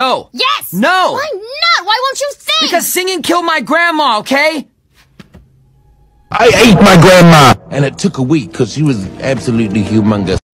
Oh. Yes! No! Why not? Why won't you sing? Because singing killed my grandma, okay? I ate my grandma, and it took a week because she was absolutely humongous.